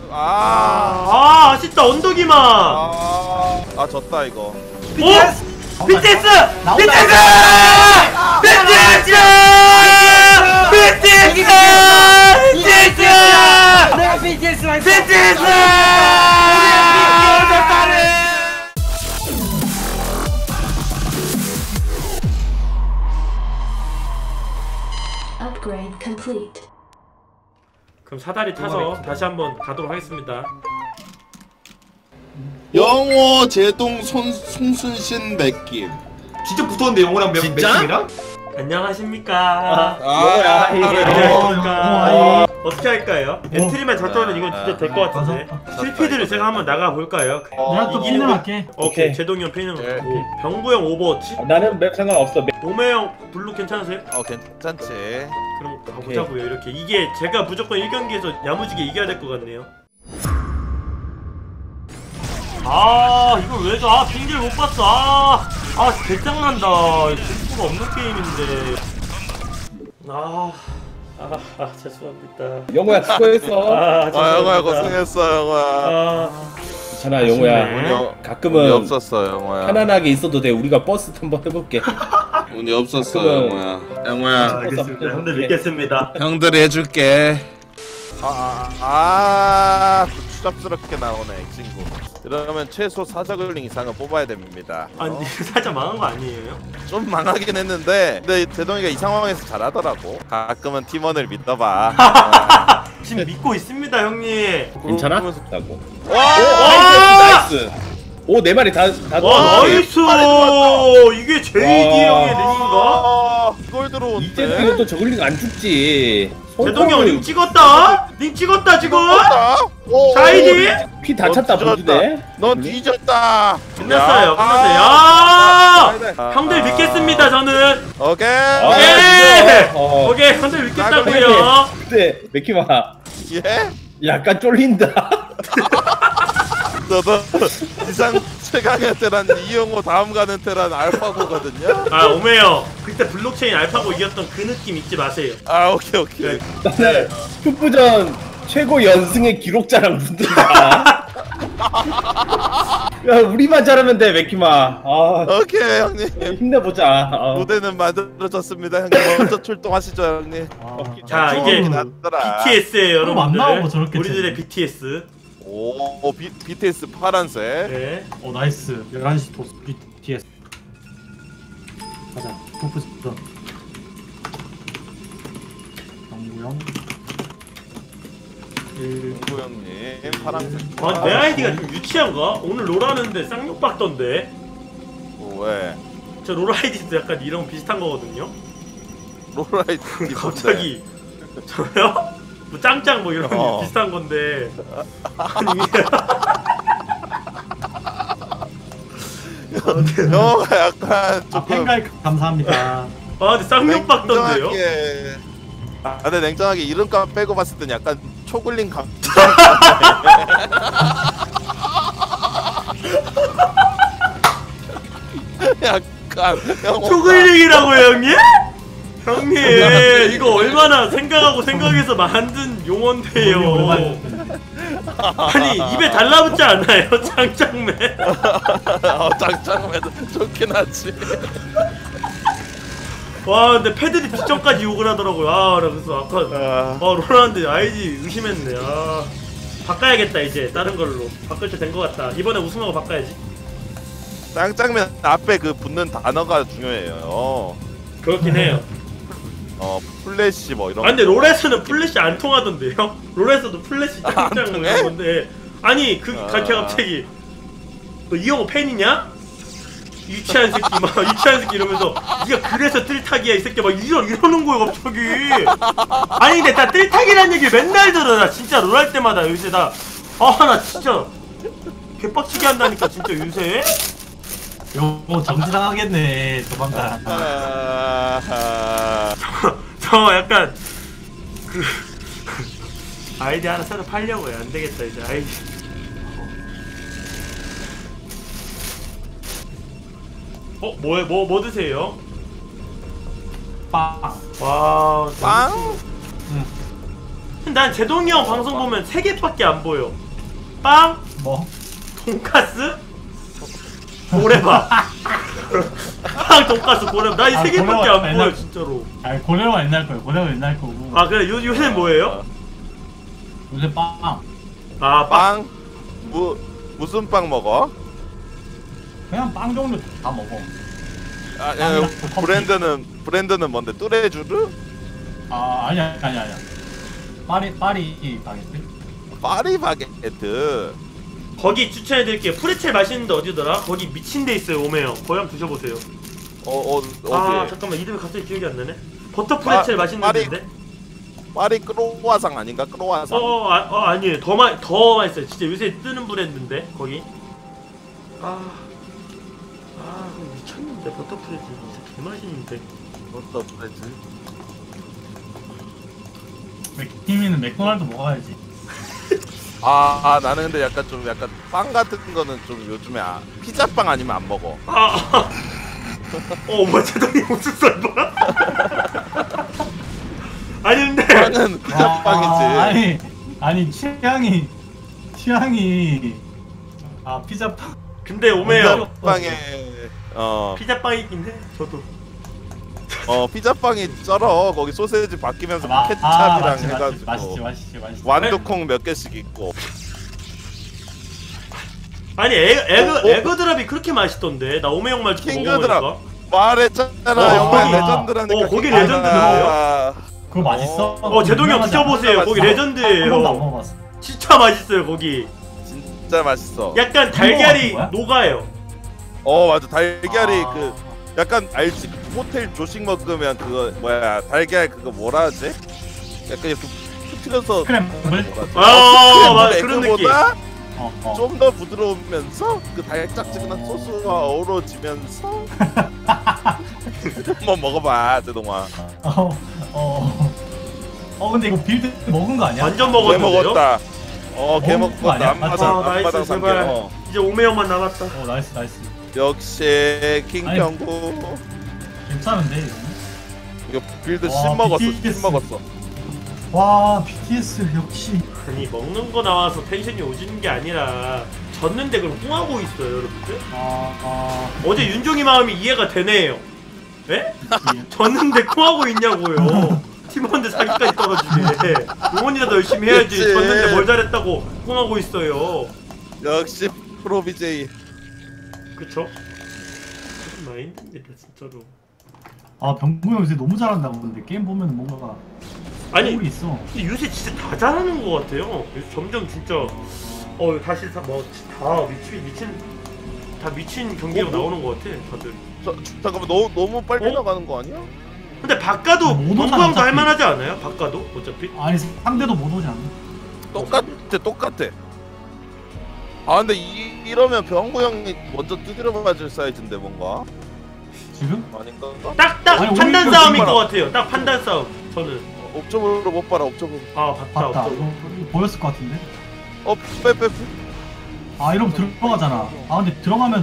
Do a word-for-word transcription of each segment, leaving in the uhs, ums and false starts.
아, 아 아쉽다 언덕이만. 아, 아 졌다 이거. 비티에스! 비티에스! 비티에스! 비티에스! 비티에스! 내가 비티에스 라이프! 비티에스! Upgrade complete. 그럼 사다리 타서 다시 한번 가도록 하겠습니다. 영호 제동 손 송순신 맥김. 진짜 붙었는데 영호랑 몇 몇이랑? 안녕하십니까. 아, 안녕하십니까. 어떻게 할까요? 엔트리만 잘 떠면 이건 진짜 될 것 같은데. 스피드를 제가 한번 나가 볼까요? 내가 또 핀을 할게. 오케이. 제동이 형 핀을 오케이. 고 병구 형 오버워치. 나는 맵 상관없어. 오메 형 블루 괜찮으세요? 어 괜찮지. 그럼 가보자고요. 이렇게 이게 제가 무조건 일 경기에서 야무지게 이겨야 될 것 같네요. 아 이걸 왜 줘? 아 빙길 못 봤어. 아, 아 개짱난다. 재수가 없는 게임인데. 아, 아, 아 죄송합니다. 영호야 수고했어. 아, 아 영호야 고생했어 영호야. 아, 괜찮아 영호야. 네. 운이 가끔은 없었어 영호야. 편안하게 있어도 돼. 우리가 버스 한번 해볼게. 운이 없었어 가끔은- 영호야. 영호야. 알겠습니다. 형들 믿겠습니다. 형들이 해줄게. 아, 아, 아, 또 추잡스럽게 나오네 이 친구. 그러면 최소 사저글링 이상은 뽑아야 됩니다. 아니 어? 살짝 망한 거 아니에요? 좀 망하긴 했는데 근데 제동이가 이 상황에서 잘하더라고. 가끔은 팀원을 믿어봐. 지금 믿고 있습니다 형님. 괜찮아? 그러면서- 라고. 와! 나이스 나이스. 오 네 마리 다다 와 나이스. 이게 제이디 와. 형의 링인가? 아, 이걸 들어오는데. 이제 이거 또 저글링 안 죽지. 제동이 형 링 찍었다? 링 찍었다 지금? 자이디? 피다 너 찼다 뒤졌다. 보주네. 넌 뒤졌다. 끝났어요. 야. 끝났어요. 야! 아, 형들 아. 믿겠습니다. 저는. 오케이. 오케이. 어. 오케이. 형들 믿겠다고요. 근데 맥키마 예? 약간 쫄린다. 너도 지상 최강의 테란 이영호 다음 가는 테란 알파고거든요. 아 오메요. 그때 블록체인 알파고 이겼던 그 느낌 잊지 마세요. 아 오케이 오케이. 나는 풋부전 최고 연승의 기록자랑 붙는다. 야 우리만 잘하면 돼 맥키마. 아 오케이 형님. 힘내보자. 어. 무대는 만들어졌습니다 형님. 먼저 출동하시죠 형님. 자 좀 이게 낫더라. 비티에스예요 그럼 안 나오고 여러분들. 저렇게 우리들의 쳤네. 비티에스. 오 비, 비티에스 파란색. 네. 오 나이스. 열한 시 토스 비티에스. 가자. 토프 스전. 정구형. 영구 형님 파란색. 아, 내 아이디가 좀 유치한가? 오늘 롤 하는데 쌍욕 박던데. 오, 왜? 저 롤 아이디도 약간 이런 비슷한 거거든요. 롤라이트 갑자기 저요? 뭐 짱짱 뭐 이런 어. 비슷한 건데. 아니 영어가 약간 아 조금 팬가입 감사합니다. 아 근데 쌍욕 박던데요? 냉정하게. 아 근데 냉정하게 이름값 빼고 봤을 땐 약간 초글링 감. 약간 영어. 초글링이라고요 형님? 형님 이거 얼마나 생각하고 생각해서 만든 용어인데요. 아니 입에 달라붙지 않아요 짱짱맨? 어 짱짱해도 좋긴 하지. 와 근데 패드립 지점까지 욕을 하더라고요. 아 그래서 아까 아, 아 롤하는데 아이디 의심했네. 아 바꿔야겠다 이제 다른 걸로 바꿀 때 된 것 같다. 이번에 우승하고 바꿔야지. 짱짱맨 앞에 그 붙는 단어가 중요해요. 그렇긴 해요. 어 플래시 뭐 이런. 아 근데 롤에서는 플래시 안 통하던데요? 롤에서도 플래시 아, 안 짱짱 통해? 그런 건데 아니 그 아. 걔 갑자기 너 이영호 팬이냐? 유치한 새끼 막 유치한 새끼 이러면서 니가 그래서 뜰타기야 이 새끼 막 이러, 이러는 거야 갑자기. 아니 근데 나 뜰타기란 얘기 맨날 들어. 나 진짜 롤 할 때마다 요새 나 아 나 진짜 개빡치게 한다니까 진짜 요새. 요거 정지당하겠네 조만간. 아, 저 약간 그 아이디 하나 새로 팔려고요. 안 되겠다 이제 아이디. 어 뭐해 뭐 뭐 드세요? 빵. 와 빵? 응. 난 제동이 형 방송 보면 세 개밖에 안 보여. 빵, 뭐? 돈까스, 고래밥. 빵, 돈까스, 고래밥. 나 이 아, 세 개밖에 고래밥 안 옛날- 보여 진짜로. 아니 고래가 옛날 거예요. 고래가 옛날 거고. 아 그래 요 요새 뭐예요? 요새 빵. 아 빵. 빵? 무, 무슨 빵 먹어? 그냥 빵 종류 다 먹어. 아, 빵이랑 야, 커피. 브랜드는 브랜드는 뭔데? 뚜레쥬르? 아 아니야 아니야 아니야. 파리 파리 바게트. 파리 바게트. 거기 추천해드릴게요. 프레첼 맛있는데 어디더라? 거기 미친 데 있어요 오메요. 거기 한번 드셔보세요. 어, 어, 어디? 아 잠깐만 이름이 갑자기 기억이 안 나네. 버터 프레첼 파- 맛있는 파리- 데인데? 파리 크로와상 아닌가? 크로와상. 어, 어, 아, 어 아니에요. 더 마, 더 맛있어요. 진짜 요새 뜨는 브랜드인데 거기. 아, 아 그거 미쳤는데 버터 프레첼 진짜 개 맛있는데. 어떤 브랜드? 맥키미는 맥도날드 먹어야지. 아, 아, 나는 근데 약간 좀 약간 빵 같은 거는 좀 요즘에 아, 피자빵 아니면 안 먹어. 아, 아. 어, 뭐 제동이 무슨 썰 봐? 아니 근데 빵은 아, 피자빵이지. 아니 아니 취향이 취향이 아 피자빵. 근데 오메요. 피자빵에 어, 피자빵이긴 해. 저도. 어 피자빵이 쩔어. 거기 소세지 바뀌면서 아, 케찹이랑 아, 맛있지, 해가지고 맛있지 맛있지 맛있지. 완두콩 몇 개씩 있고. 아니 에, 에그 어, 어? 에그 드랍이 그렇게 맛있던데. 나 오메 형 말 듣고 킹그 먹어보니까. 드랍. 말했잖아. 어, 영화 거기- 레전드라니까. 어, 거기 킹그 레전드인데요? 드랍. 그거 맛있어? 어 제동이 형 유명하지 드셔보세요. 않아? 거기 않아? 한 번도 안 레전드예요. 먹어봤어. 진짜 맛있어요 거기. 진짜 맛있어. 약간 달걀이 먹어본 거야? 녹아요. 어 맞아. 달걀이 아. 그 약간 알지? 호텔 조식 먹으면 그거 뭐야 달걀 그거 뭐라 하지? 약간 이렇게 튀겨서 스크램블? 아, 맞아. 그런 느낌. 보다 어, 어. 좀 더 부드러우면서 그 달짝지근한 소스와 어우러지면서 한번 먹어봐 제동아. 어, 어. 어 근데 이거 빌드 먹은 거 아니야? 완전 개 먹었는데요? 먹었다. 어, 개 먹은 거 아니야? 먹었다. 맞아. 앞마당, 아, 나이스, 앞마당 삼개. 제발. 어. 이제 오메 형만 남았다. 어 나이스 나이스. 역시 킹평구. 괜찮은데 이거는? 이거 빌드 와, 심 먹었어. 비티에스. 심 먹었어. 와 비티에스 역시. 아니 먹는 거 나와서 텐션이 오지는 게 아니라 졌는데 그럼 꿍하고 있어요 여러분들. 아, 아. 어제 윤종이 마음이 이해가 되네요. 예? 그치. 졌는데 쿵하고 있냐고요. 팀원들 사기까지 떨어지게. 응원이라도 열심히 해야지. 그치. 졌는데 뭘 잘했다고 쿵하고 있어요. 역시 프로 비제이. 그쵸? 무슨 마인드입니다 진짜로. 아 병구 형 요새 너무 잘한다 근데 게임 보면 뭔가 아니 소울이 있어. 근데 요새 진짜 다 잘하는 것 같아요. 요새 점점 진짜 어 다시 다뭐다 미친 미친 다 미친 경기가 어, 뭐? 나오는 것 같아 다들. 저, 저, 잠깐만 너무 너무 빨리 어? 나가는 거 아니야? 근데 바꿔도 못 오잖아, 동방도 어차피. 할만하지 않아요? 바꿔도 어차피. 아니 상대도 못 오지 않나? 똑같아 똑같아. 아 근데 이, 이러면 병구 형이 먼저 두드려 맞을 사이즈인데 뭔가 지금? 아닌가? 딱딱 아니, 판단 오히려 싸움인 정말- 것 같아요. 딱 판단 싸움. 저는 옵저버로 못 봐라 옵저버. 아 봤다 봤다. 없어. 이거, 이거 보였을 것 같은데? 어 빼빼빼. 아 이러면 들어가잖아. 아 근데 들어가면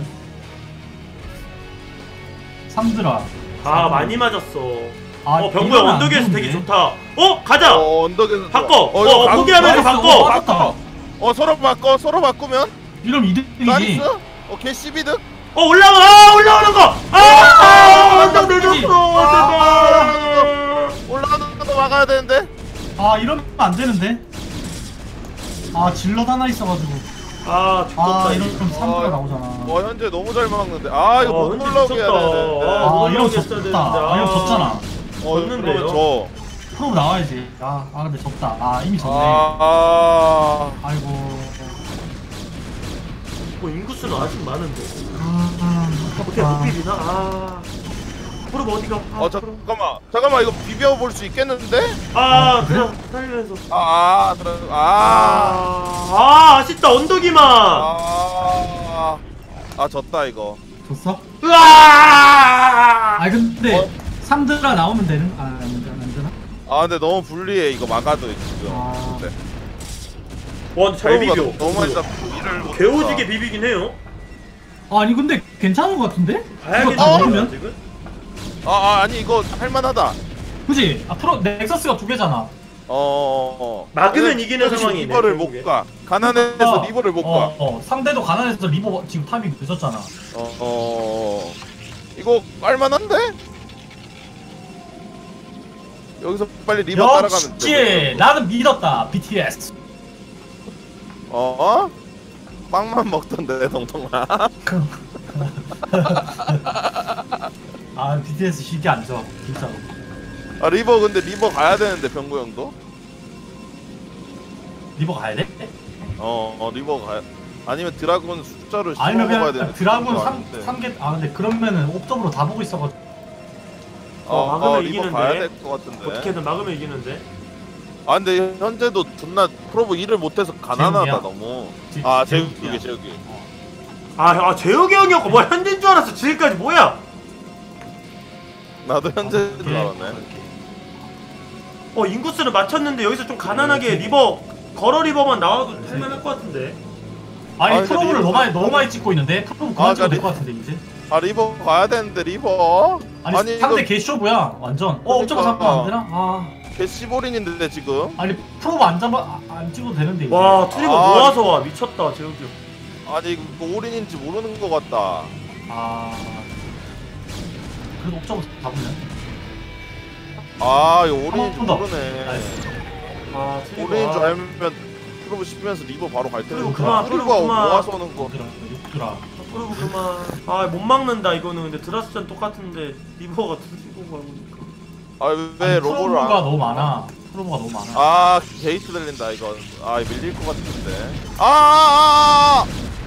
삼드라. 아 많이 맞았어. 아, 어 병구야 이러면 안 언덕에서 되게 좋은데? 좋다. 어 가자. 어 언덕에서 바꿔. 좋아. 어, 이거 어, 가- 포기하면서 나이스. 바꿔. 어, 바꿨다. 어 서로 바꿔 서로 바꾸면 이러면 이득이지. 나이스. 오케이 십이득. 어 올라와 아, 올라오는 거. 아, 아 언덕 그치? 내줬어. 아, 제발. 올라가는 것도 막아야 되는데. 아 이러면 안 되는데. 아 질럿 하나 있어가지고. 아 아 죽었다. 이러면 이거. 삼드라 아, 나오잖아. 어 현재 너무 잘 막는데. 아 이거 아, 못 현재 올라오게 해야 미쳤다. 되는데. 아, 아 못 이러면 올라오게 졌다. 했어야 되는데. 아 이러면 아. 졌잖아. 어 졌는데요? 그러면 저. 프로 나와야지. 아, 아 근데 졌다. 아 이미 졌네. 아, 아. 아이고. 뭐 인구수는 아직 많은데. 아, 아, 어떻게 아깝다. 못 비비나? 아. 프로 어디가? 아, 어 잠깐만 잠깐만 이거 비벼 볼 수 있겠는데? 아 그냥 살면서. 아아 들어 아. 아, 아 아쉽다 언덕이만. 아, 아 졌다 이거. 졌어? 으아! 아 근데 어? 삼드라 나오면 되는? 아, 안, 되나? 안 되나? 아 근데 너무 불리해 이거 막아도 지금. 아. 근데 와 근데 잘 비벼. 프로브가 너무 많이 잡고 일을 못 개오지게 했다. 비비긴 해요. 아니 근데 괜찮은 것 같은데? 봐야겠다. 이거 다 어? 먹으면? 지금? 아, 아 아니 이거 할만하다. 그지? 아 프로 넥서스가 두 개잖아. 어. 막으면 이기는 지금 상황이네, 리버를 결국에. 못 가. 가난해서 어, 리버를 못 어, 가. 어, 상대도 가난해서 리버 지금 타이밍 늦었잖아. 어, 어. 이거 깔만한데? 여기서 빨리 리버 따라가면 역시 돼. 나는 믿었다. 비티에스. 어? 빵만 먹던데 동동아. 아 비티에스 쉽게 안 져. 진짜로. 아 리버 근데 리버 가야 되는데 병구 형도. 리버 가야 돼? 어, 어 리버 가야. 아니면 드라군 숫자를 아니면 씹어먹어야 그냥 되는데. 드라군 그거 삼 아닌데. 삼 개. 아 근데 그러면은 옵점으로 다 보고 있어가지고. 어, 어, 막으면 어, 리버 이기는데. 가야 될 것 같은데. 어떻게든 막으면 이기는데. 아 근데 현재도 존나 프로브 일을 못해서 가난하다 재욱이야? 너무. 지- 아 재욱이야. 재욱이 재욱이. 아, 아 재욱이 형이었고 뭐야 현재인 줄 알았어. 지금까지 뭐야? 나도 현재인 줄 오케이. 알았네. 어 인구수를 맞췄는데 여기서 좀 가난하게 리버 걸어 리버만 나와도 할만할 것 같은데. 아니 아, 근데 프로브를 리버 너무 많이 진짜- 너무 많이 찍고 있는데 프로브 아, 그만 찍어도 될 그러니까 것 같은데 이제. 아 리버 가야 되는데 리버. 아니, 아니 상대 이거 개쇼부야 완전. 어 옵점 그러니까. 잡으면 안 되나? 아 개시볼인인데 지금. 아니 프로브 안 잡아 아, 안 찍어도 되는데 이제. 와 트리거 아, 모아서 와 미쳤다 재욱이 형. 아니 이거 올인인지 모르는 것 같다. 아 그래도 옵점 잡으면. 아 이거 올인인지 한번 더. 모르네. 나이스. 아 트리거. 올인인 줄 아, 알면 프로브 씹으면서 리버 바로 갈 텐데. 그리고 그만, 프로브가 그리고 그만. 모아서 오는 거. 육드라 육드라. 그리고 그만. 아못 막는다 이거는. 근데 드라스전 똑같은데 리버가 트리거가 보니까. 아왜 로보를 프로브가 안? 너무 많아. 프로브가 너무 많아. 아 게이트 들린다 이거. 아 밀릴 것 같은데. 아, 아, 아,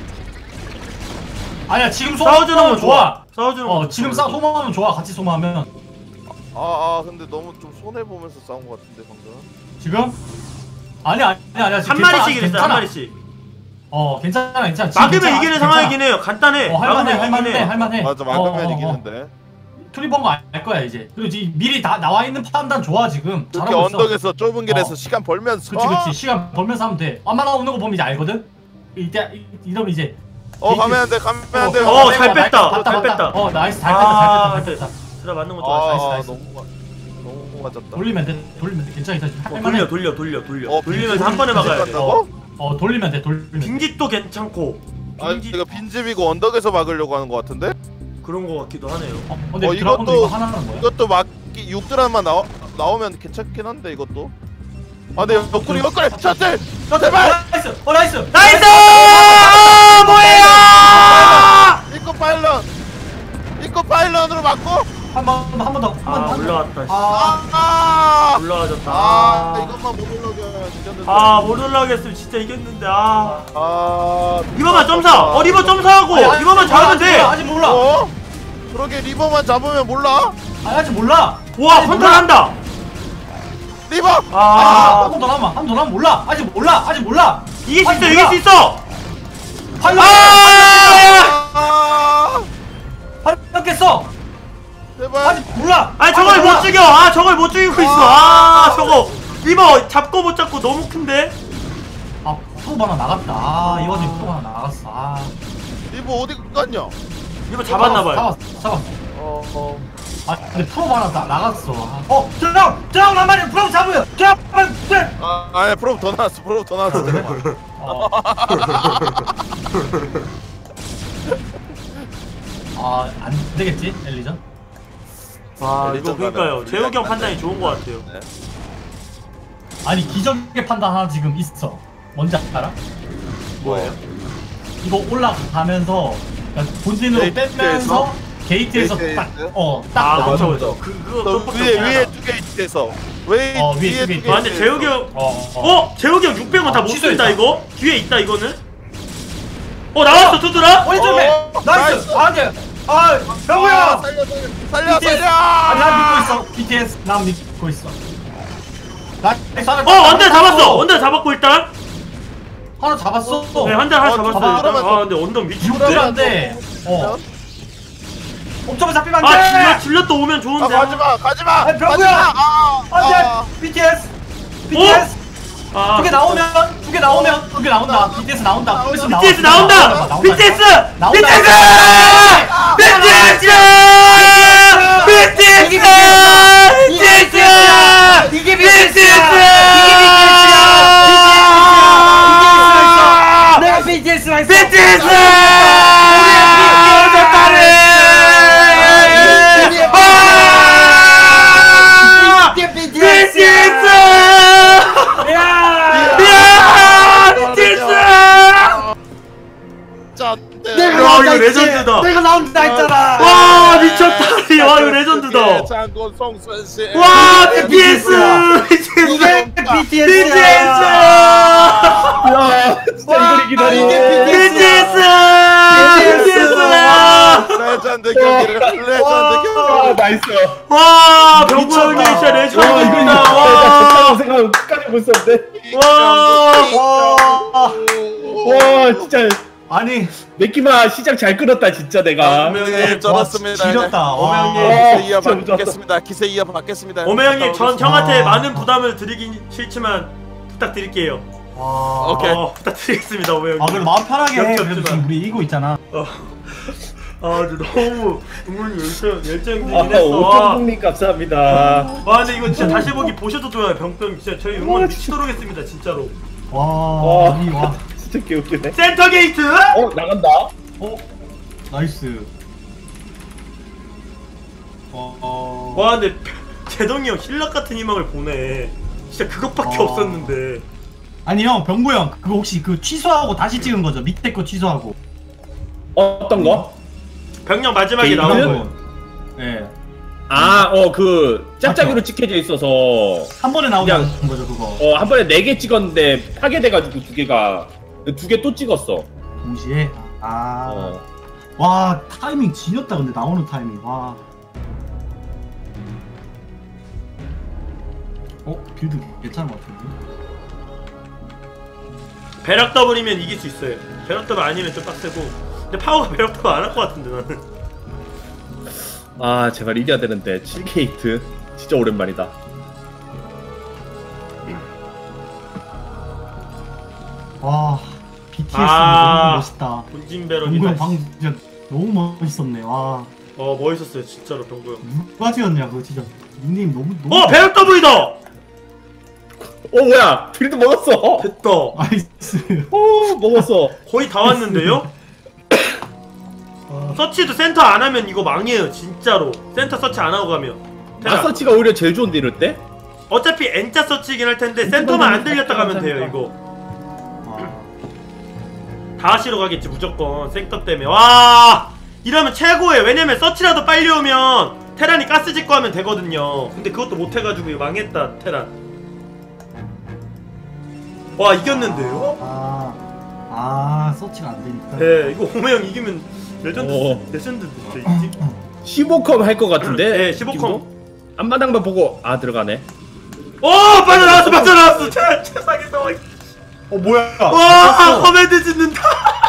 아니야 지금 싸워주는 소모하면 건 좋아. 좋아. 싸워주는 어 건 지금 좋아. 싸 소모하면 좋아. 같이 소모하면 아, 아, 근데 너무 좀 손해 보면서 싸운 것 같은데 방금. 지금 아니 아니 아니야 지금 한 괜찮아, 마리씩 이랬어 한 괜찮아. 마리씩. 어 괜찮아 괜찮아. 지금 막으면 괜찮아, 이기는 괜찮아. 상황이긴 해요. 간단해. 어 할만해 막으면 할만해 이기네. 할만해. 맞아 막으면 어, 어, 어. 이기는데. 트리번 거알 거야 이제. 그리고 지금 미리 다 나와 있는 판단 좋아 지금. 이렇게 잘하고 있어. 언덕에서 좁은 길에서 어. 시간 벌면서. 그치 그치 시간 벌면서 하면 돼. 아마 나오는 거 보면 이제 알거든. 이때 이- 이러면 이제. 어 가면 안 돼, 가면 안 돼. 어, 잘 빼고, 뺐다. 맞다, 잘 맞다. 뺐다. 어 나이스 잘 아, 뺐다 잘 뺐다 잘 뺐다. 드라 맞는 것도 아, 나이스. 아 나이스. 너무 마- 너무 맞았다. 돌리면 돼 돌리면 돼 괜찮아 괜찮아. 어, 할만해. 돌려 돌려 돌려 돌려. 어, 돌리면서 한 번에 막아야 돼. 간다고? 어 돌리면 돼 돌리면 돼. 빈집도 괜찮고. 아 빈집 이거 빈집이고 언덕에서 막으려고 하는 것 같은데? 그런 거 같기도 하네요. 어, 근데 어, 드라곤도 이것도- 이거 하나는 뭐야? 이것도 막기 육 드라마 나오 나오면 괜찮긴 한데 이것도. 아 근데 옆구리 옆구리 셔틀 셔틀 발. 나이스 어 나이스 나이스! 아, 뭐야! 이코 파일런 이코 파일런으로 맞고. 한번한번더한번 아, 올라왔다. 씨. 아 아. 올라와졌다. 아 아, 이것만 못 올라가면 이겼는데. 아, 못 올라가겠으면 진짜 이겼는데. 아. 아. 리버만 점사! 어, 리버 점사하고! 리버만 잡으면 돼! 아직 몰라 어? 그러게 리버만 잡으면 몰라? 아니 아직 몰라 와, 아직 헌터 몰라. 한다! 리버! 아, 한번더 남아 한 번 더 남아 몰라 아직 몰라 아직 몰라 이길 수 아직 있어, 이길 몰라. 수 있어! 팔려 아! 아! 팔렸겠어 제발. 아직 몰라 아니, 저걸 아직 못 몰라. 죽여! 아, 저걸 못 죽이고 있어! 아, 저거! 리버 잡고 못 잡고 너무 큰데? 아 프로 하나 나갔다 아 이거 지금 프로 하나 나갔어 아 리버 어디 갔냐? 리버 잡았나봐요. 잡았어 잡았어 어, 어. 아 근데 프로 하나 나, 나갔어 아. 어 드라운 드라운 한 마리 프로 잡으면 드라운 네. 아, 아니 프로 더 나왔어. 프로 더 나왔어. 잠깐만. 어. 아, 안 되겠지? 엘리전? 와, 네, 이거 일단 그러니까요. 가면 재욱이 형 우리가 판단이 좋은 것 같아요. 네. 아니, 기적의 판단 하나 지금 있어. 뭔지 알아? 뭐예요? 이거 올라가면서 그러니까 본진으로 게이트에서? 빼면서 게이트에서 게이트에서? 딱, 어, 딱 아, 나오는 그쵸, 거죠. 그쵸. 그, 그거, 또 그것밖에 위에 없긴 위에 하다. 두 게이트에서 왜 어, 위에 위에 두 두 게이트. 게이트. 아, 근데 재욱이 형, 어, 어. 어? 재욱이 형 육 백원 다 어, 못 취소했다. 쓴다, 이거? 뒤에 있다, 이거는? 어, 나왔어, 투드라? 어이, 좀 해! 어, 나이스! 나이스. 아, 안 돼! 아, 병우야! 살려 살려 살려 비티에스! 살려. 아, 난 믿고 있어. 비티에스, 난 믿고 있어. 나이스, 하나 어, 언더 잡았어! 언더 잡았고, 일단? 하나 잡았어. 네, 한 대 하나 어, 잡았어요, 잡아. 일단. 아, 근데 언더 이러면 미친데? 안 돼. 어. 옵점에 잡히면 안 돼! 아, 질럿, 질럿 또 오면 아 좋은데. 가지마 가지마. 아, 병구야! 가지마. 아, 안 아. 돼! 비티에스! 비티에스! 아, 두 개 나오면, 두 개 나오면, 두 개 나온다. 비티에스 나온다. 비티에스 나온다. 비티에스 나온다! 비티에스! 나온다. 비티에스! 비티에스! 비티에스! 비티에스! 이게 비티에스야! 비티에스! 비티에스 나이스. 비티에스! 비티에스. 비티에스! 야! 야! 비티에스! 내가 야, 나온다 이거 했지. 레전드다. 내가 나온다 했잖아. 와, 미쳤다. 와, 이거 레전드다. 장군 송순씨. 와, 비티에스! 이게 비티에스! 비티에스야. 야 진짜 이걸 기다리. 비티에스! 비티에스! 레전드 경기를 레전드 아 경기. 나이스. 와, 병구 형이 진짜 와 이거 레전드다. 이거 와. 졌다고 생각하고 끝까지 못 썼는데. 와. 와 진짜 아니 맥기마 시장 잘 끌었다 진짜 내가. 네, 쩔었습니다. 와, 지렸다. 오메 와. 형님. 기세 이어 진짜 무서웠다. 받겠습니다. 기세 이어 받겠습니다. 오메 형님, 전 형한테 아. 많은 부담을 드리긴 싫지만 부탁드릴게요. 와. 오케이. 어, 부탁드리겠습니다, 오메 형님. 아 그래도 마음 편하게 해. 역겹지만. 그래도 지금 우리 이기고 있잖아. 어. 아, 근데 너무 응원 열정 아 열정적이긴 했어. 와. 오천국님 감사합니다. 와, 근데 이거 진짜 다시 보기 보셔도 좋아요, 병병. 진짜 저희 응원 미치도록 했습니다, 진짜로. 와. 와. 아니, 와. 진짜 개웃기네. 센터 게이트. 어 나간다. 어. 나이스. 어. 어. 와, 근데 제동이 형 힐러 같은 희망을 보내. 진짜 그것밖에 어. 없었는데. 아니 형 병구 형 그거 혹시 그 취소하고 다시 찍은 거죠? 밑에 거 취소하고. 어떤 거? 병력 마지막에 게이트? 나온 이런 거. 거. 예. 아 어 그 짝짝이로 찍혀져 있어서 한 번에 나오는 그냥- 거죠 그거. 어 한 번에 네 개 찍었는데 파괴돼가지고 두 개가 두 개 또 찍었어. 동시에. 아. 어. 와 타이밍 지렸다 근데 나오는 타이밍. 와. 어 빌드 괜찮은 것 같은데. 배럭 더블이면 이길 수 있어요. 배럭 더블 아니면 좀 빡세고. 근데 파워가 배럭 더블 안 할 것 같은데 나는. 아 제발 이겨야 되는데 칠 케이트 진짜 오랜만이다. 와 비티에스 아. 너무 멋있다. 본진 배럭이. 병구 형 방금 진짜 너무 멋있었네. 와 어, 멋있었어요, 진짜로 병구 형. 누가 지었냐 그거 진짜. 닉네임 너무 너무. 어, 배럭 더블이다. 어 뭐야 빌드 먹었어. 됐다. 나이스. 어 먹었어. 거의 다 왔는데요? 서치도 센터 안 하면 이거 망해요, 진짜로. 센터 서치 안 하고 가면. 테라. 아서치가 오히려 제일 좋은데 이럴 때? 어차피 N자 서치이긴 할 텐데 센터만 안 들렸다 가면 돼요, 이거. 다 하시러 가겠지 무조건 섹터 때문에. 와, 이러면 최고예요. 왜냐면 서치라도 빨리 오면 테란이 가스 짓고 하면 되거든요. 근데 그것도 못 해가지고 이거 망했다, 테란. 와, 이겼는데요? 아, 아 서치가 안 되니까. 네, 이거 오메 형 이기면 레전드, 오. 레전드 진짜 이지. 십오 컴 할 것 같은데? 네, 십오 컴. 지금도? 앞마당만 보고 아 들어가네. 오, 빠져나왔어, 빠져나왔어. 최, 최상에서. 어 뭐야? 와, 커맨드 짓는다.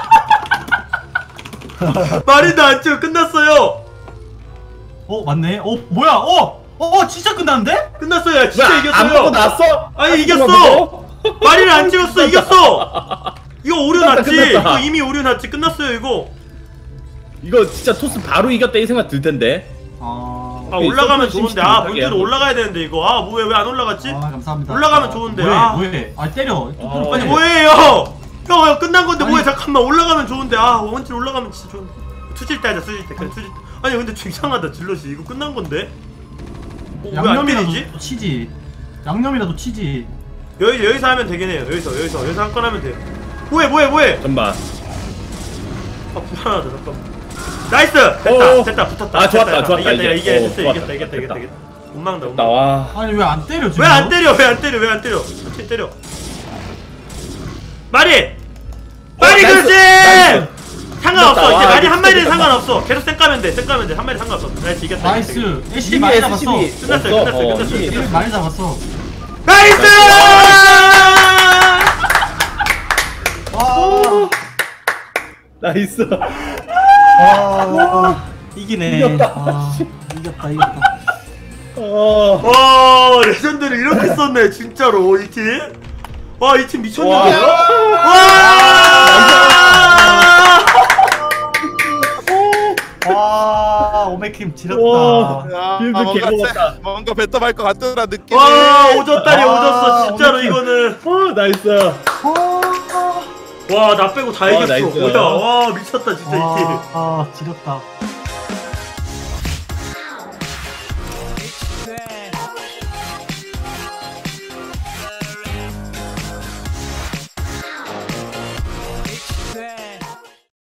마린도 안 치고 끝났어요. 어 맞네. 어 뭐야? 어, 어 진짜 끝났는데? 끝났어요. 진짜 뭐야, 이겼어요. 안 보고 났어? 아니, 안 이겼어. 보고? 마린을 안 찍었어. 이겼어. 이거 오류 끝났다, 났지. 끝났다. 이거 이미 오류 났지. 끝났어요, 이거. 이거 진짜 토스 바로 이겼다 이 생각 들 텐데. 아, 아, 이 올라가면 서브는 좋은데. 아, 심심하게 본대로 올라가야 되는데 이거. 아, 뭐야, 왜 안 올라갔지? 아 감사합니다. 올라가면 아, 좋은데, 뭐해? 아. 뭐해? 아 때려. 어, 빨리. 아니, 뭐예요? 형, 형 끝난 건데 아니. 뭐해? 잠깐만, 올라가면 좋은데. 아, 원질 올라가면 진짜 좋은데. 투질 때 하자, 투질 때. 그래, 투질 때. 아니, 근데 좀 이상하다, 질럿이. 이거 끝난 건데? 어, 왜안 양념이라도 때리지? 치지. 양념이라도 치지. 여기, 여기서 하면 되긴 해요. 여기서, 여기서, 여기서 한 건 하면 돼요. 뭐해, 뭐해, 뭐해? 잠만. 아, 불안하다, 잠깐만. 나이스! 됐다, 오. 됐다, 붙었다. 아, 좋았다, 됐다, 좋았다, 이겼다, 이제. 이게, 어, 됐어, 좋았다, 이겼다, 이겼다, 이겼다, 됐다. 이겼다. 못 막는다, 못 막는다. 나와. 아니 왜 안 때려 지금? 왜 안 때려, 왜 안 때려, 왜 안 때려? 어떻게 때려? 마리! 마리, 나이스, 그렇지! 나이스. 상관없어, 이겼다. 이제 와, 마리 한 이겼다, 마리는 이겼다. 상관없어. 계속 쌩 까면 돼, 쌩 까면 돼. 한 마리 상관없어. 나이스, 이겼다. 나이스. 이겼다. 에스씨 많이 이미 잡았어. 에스씨비 끝났어요, 없어. 끝났어요, 어, 끝났어요. 이미. 에스씨 많이 잡았어. 나이스! 와. 나이스. 와. 이기네. 이겼다. 아, 이겼다 이겼다. 어. 와, 레전드를 이렇게 썼네, 진짜로, 이 팀. 와, 이 팀 미쳤는데요? 와. 와! 와 오메킴 지렸다. 와. 야, 빌드 뭔가 개먹었다. 세- 뭔가 배터발 것 같더라 느낌이. 와, 오졌다리 와, 오졌어, 진짜로 오늘 이거는. 어 나이스. 와 나 빼고 다 와, 이겼어. 나이스. 뭐야 와 미쳤다 진짜 이 팀. 아, 아 지렸다.